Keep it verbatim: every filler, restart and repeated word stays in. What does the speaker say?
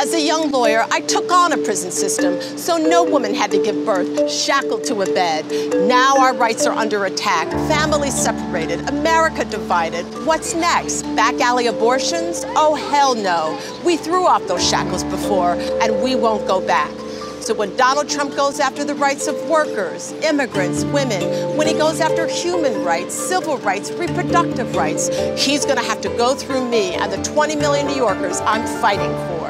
As a young lawyer, I took on a prison system, so no woman had to give birth, shackled to a bed. Now our rights are under attack, families separated, America divided. What's next? Back alley abortions? Oh, hell no. We threw off those shackles before, and we won't go back. So when Donald Trump goes after the rights of workers, immigrants, women, when he goes after human rights, civil rights, reproductive rights, he's gonna have to go through me and the twenty million New Yorkers I'm fighting for.